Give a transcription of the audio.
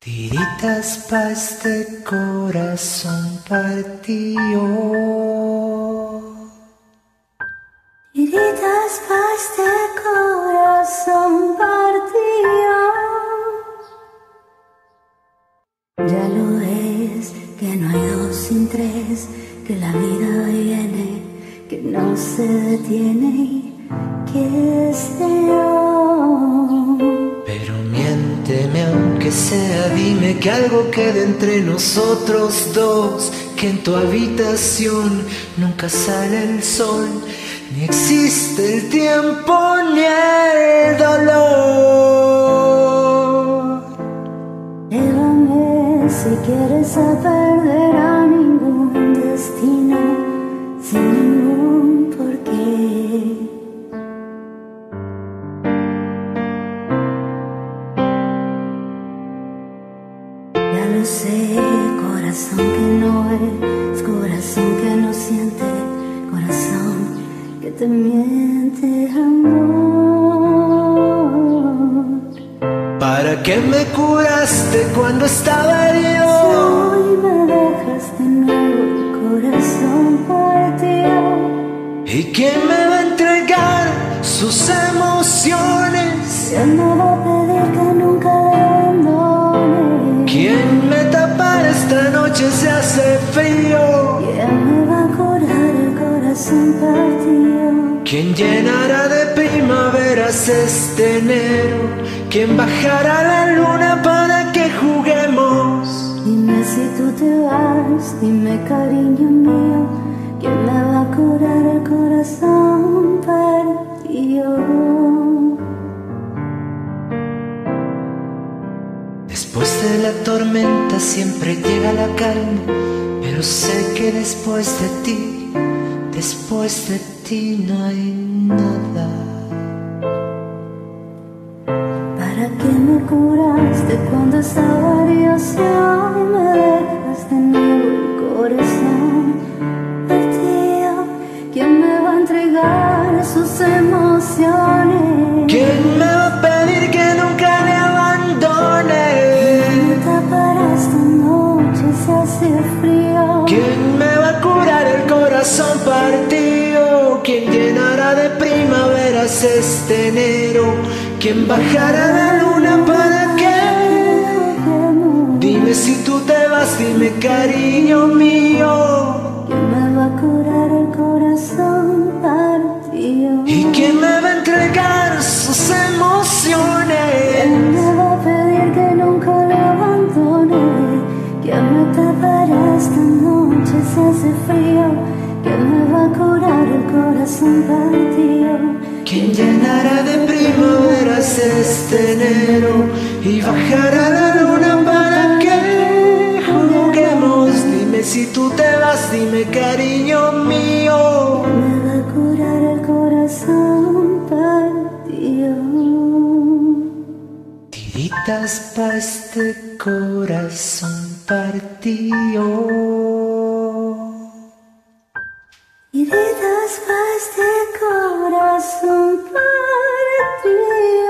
Tiritas pa' este corazón partido. Tiritas pa' este corazón partido. Ya lo ves, que no hay dos sin tres, que la vida viene, que no se detiene y que sé yo. Pero miénteme aunque sea, dime que algo quede entre nosotros dos, que en tu habitación nunca sale el sol, ni existe el tiempo ni el dolor. Llévame si quieres a perder a ningún destino, sin ningún porqué. Ya lo sé, corazón que no es, corazón que no siente, corazón que te miente, amor. ¿Para qué me curaste cuando estaba herido? Si hoy me dejas de nuevo, el corazón partido. ¿Y quién me va a entregar sus emociones? ¿Quién me va a pedir que nunca le abandone? ¿Quién me tapará esta noche si hace frío? ¿Quién me va a curar el corazón partido? ¿Quién llenará de primaveras este enero? ¿Quién bajará la luna para que juguemos? Dime si tú te vas, dime cariño mío, ¿quién me va a curar el corazón partido? Después de la tormenta siempre llega la calma, pero sé que después de ti no hay nada. ¿Para qué me curaste cuando estaba herido? Si hoy me dejas de nuevo el corazón partido. ¿Quién me va a entregar sus emociones? ¿Quién me va a pedir que nunca le abandone? ¿Quién me tapará esta noche si hace frío? ¿Quién me va a curar el corazón partido? ¿Quién llenará de primaveras este enero? ¿Quién bajará la luna para qué? Dime si tú te vas, dime cariño mío. ¿Quién me va a curar el corazón partido? ¿Y quién me va a entregar sus emociones? ¿Quién me va a pedir que nunca le abandone? ¿Quién me tapará esta noche si hace frío? ¿Quién me va a curar el corazón partido? ¿Quién llenará de primaveras este enero? Y bajará la luna para que juguemos. Dime si tú te vas, dime cariño mío. ¿Quién me va a curar el corazón partido? Tiritas pa' este corazón partido. Tiritas pa' este corazón partido.